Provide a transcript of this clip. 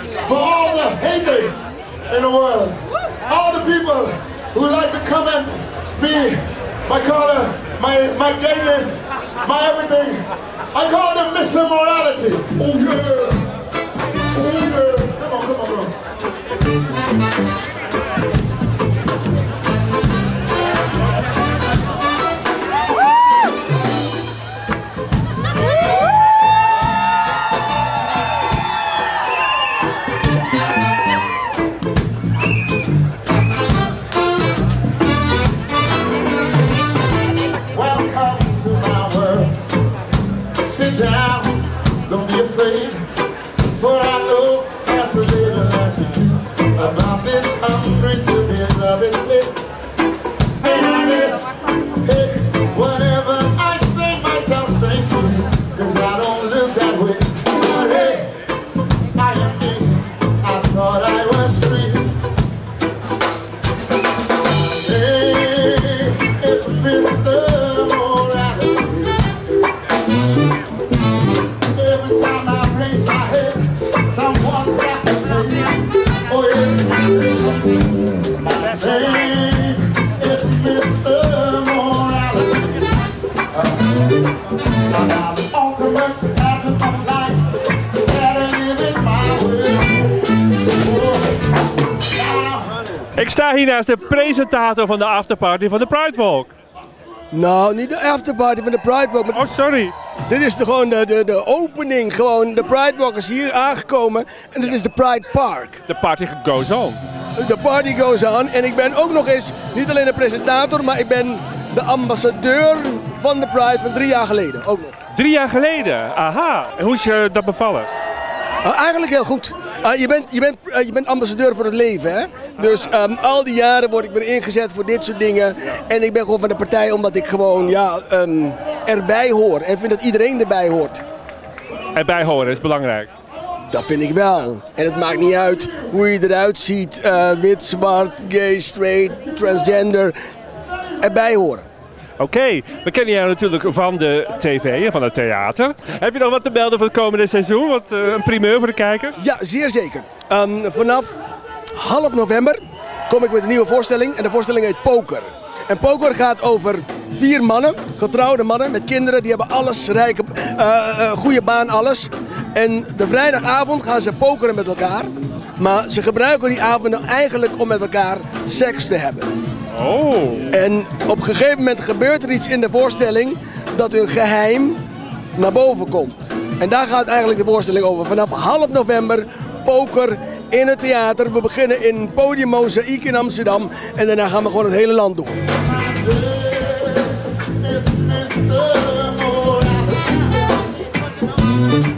for all the haters in the world, all the people who like to comment me, my color, my gayness, my everything. I call them Mr. Morality. Oh yeah, oh yeah. Come on, come on, come on. Sit down, don't be afraid, for I know as a little as you about this hungry to be loved place. And I guess, hey, whatever I say might sound strange to you, cause I don't look that way. But hey, I am me, I thought I was free. Hey, it's Mr. Someone's got to pay. Oh yeah. My name is Mr. Morality. I'm the ultimate pattern of life. Gotta live it my way. Ik sta hier naast de presentator van de afterparty van de Pride Walk. Nou, niet de afterparty van de Pride Walk. Oh, sorry. Dit is gewoon de opening. Gewoon, de Pride Walk is hier aangekomen en dit is de Pride Park. De party goes on. De party goes on. En ik ben ook nog eens, niet alleen de presentator, maar ik ben de ambassadeur van de Pride van 3 jaar geleden. Ook nog. 3 jaar geleden? Aha. En hoe is je dat bevallen? Eigenlijk heel goed. Je bent ambassadeur voor het leven, hè? Dus al die jaren word ik weer ingezet voor dit soort dingen. En ik ben gewoon van de partij omdat ik gewoon erbij hoor. En vind dat iedereen erbij hoort. Erbij horen is belangrijk. Dat vind ik wel. En het maakt niet uit hoe je eruit ziet. Wit, zwart, gay, straight, transgender. Erbij horen. Oké, we kennen jou natuurlijk van de tv en van het theater. Heb je nog wat te melden voor het komende seizoen? Wat een primeur voor de kijker? Ja, zeer zeker. Vanaf half november kom ik met een nieuwe voorstelling en de voorstelling heet Poker. En Poker gaat over 4 mannen, getrouwde mannen met kinderen, die hebben alles, rijke, goede baan, alles. En de vrijdagavond gaan ze pokeren met elkaar, maar ze gebruiken die avonden eigenlijk om met elkaar seks te hebben. Oh. En op een gegeven moment gebeurt er iets in de voorstelling dat hun geheim naar boven komt. En daar gaat eigenlijk de voorstelling over. Vanaf half november, Poker in het theater. We beginnen in Podium Mozaïek in Amsterdam en daarna gaan we gewoon het hele land door. Is Mr. Morality.